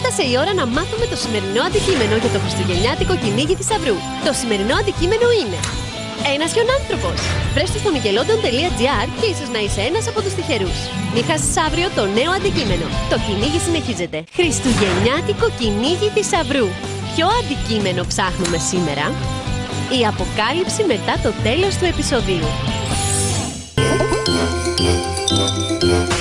Έφτασε η ώρα να μάθουμε το σημερινό αντικείμενο για το χριστουγεννιάτικο κυνήγι θησαυρού. Το σημερινό αντικείμενο είναι ένας χιονάνθρωπος. Βρες το στο nickelodeon.gr και ίσως να είσαι ένας από τους τυχερούς. Μην χάσεις αύριο το νέο αντικείμενο. Το κυνήγι συνεχίζεται. Χριστουγεννιάτικο κυνήγι θησαυρού. Ποιο αντικείμενο ψάχνουμε σήμερα? Η αποκάλυψη μετά το τέλος του επεισοδίου.